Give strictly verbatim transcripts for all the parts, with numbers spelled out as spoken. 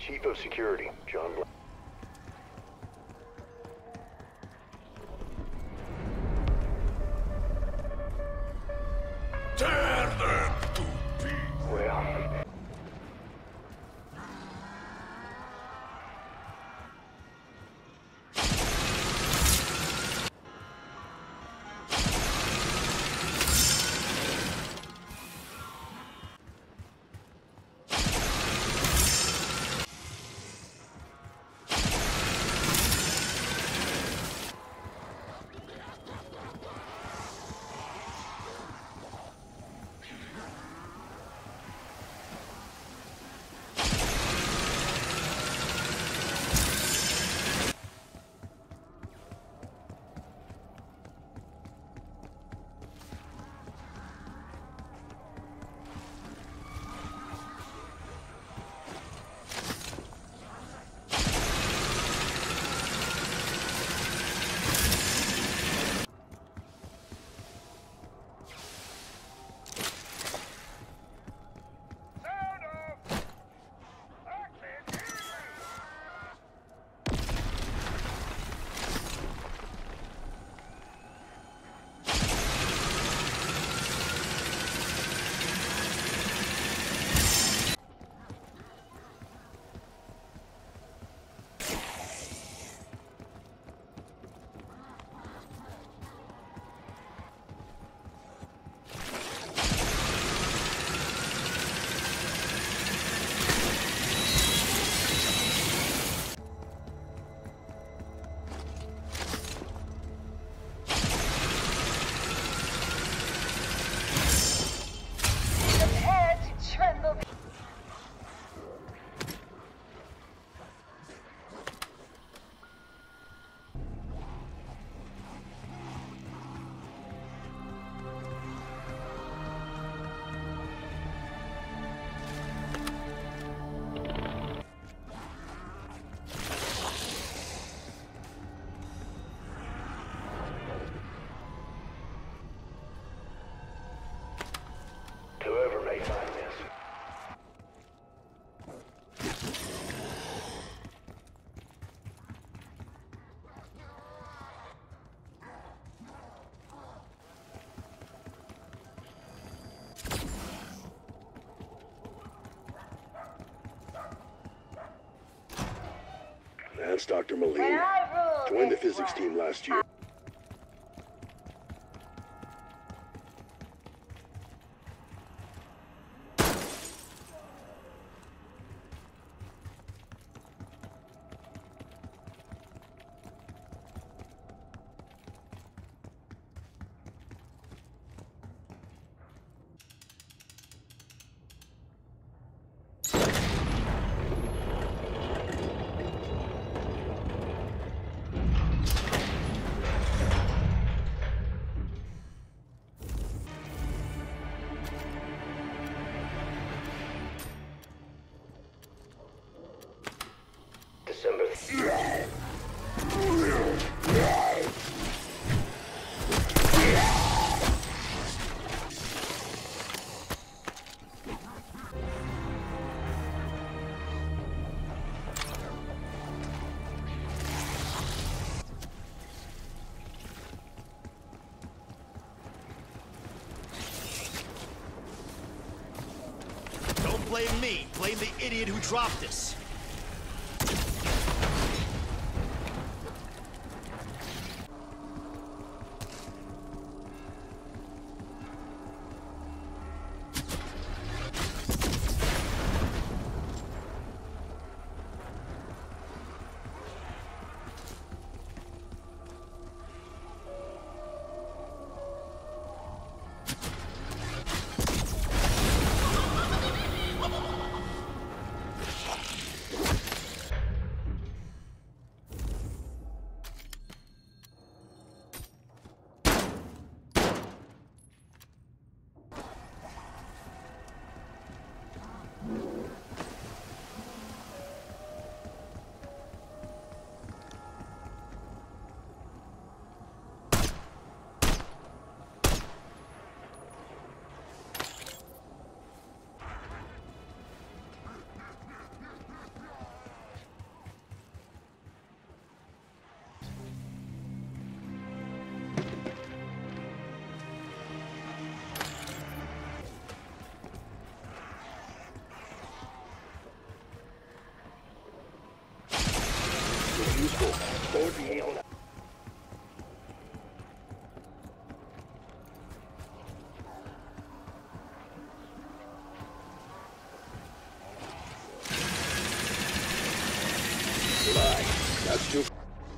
Chief of Security, John Blank. Tear them to pieces! Well... Whoever may find this. That's Doctor Moline. Joined the physics team last year. December. Don't blame me. Blame the idiot who dropped this. useful. Don't be evil. Lie. That's too.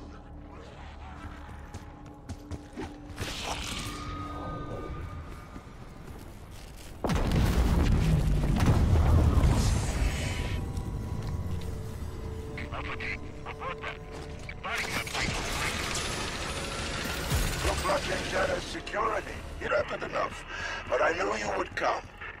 Project out of security. You're epic enough, but I knew you would come.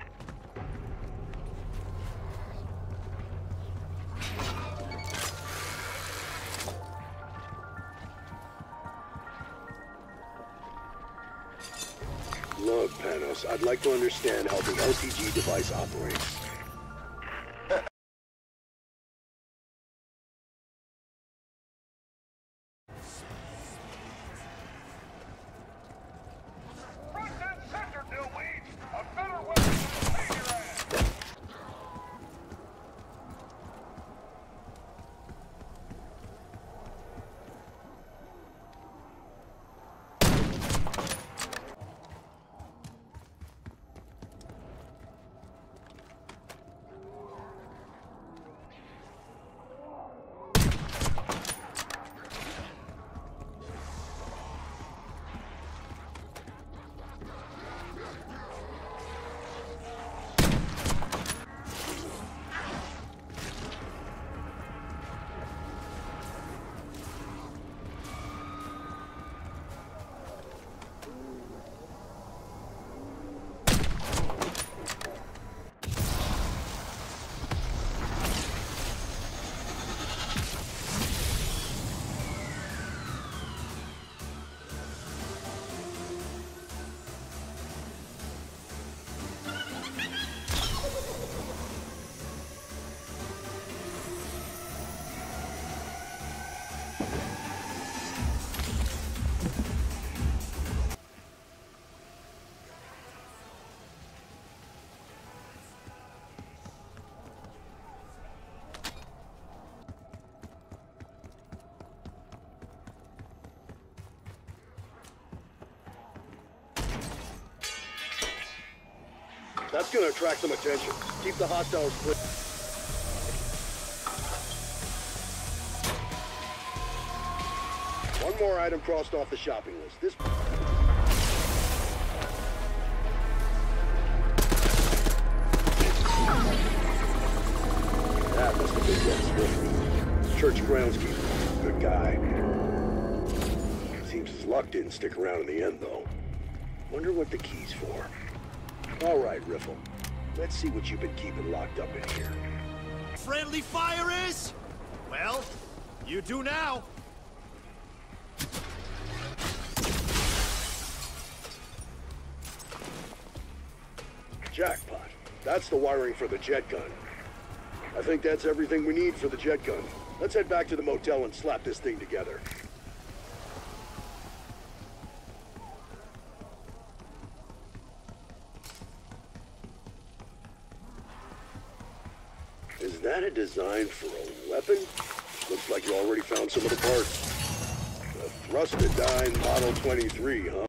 Look, Panos, I'd like to understand how the L P G device operates. That's gonna attract some attention. Keep the hostiles clear. One more item crossed off the shopping list. This... That must have been Dennis Griffin. Church groundskeeper. Good guy. Seems his luck didn't stick around in the end, though. Wonder what the key's for. All right, Riffle. Let's see what you've been keeping locked up in here. Friendly fire is? Well, you do now. Jackpot. That's the wiring for the jet gun. I think that's everything we need for the jet gun. Let's head back to the motel and slap this thing together. Is that a design for a weapon? Looks like you already found some of the parts. A Thrustadyne Model twenty-three, huh?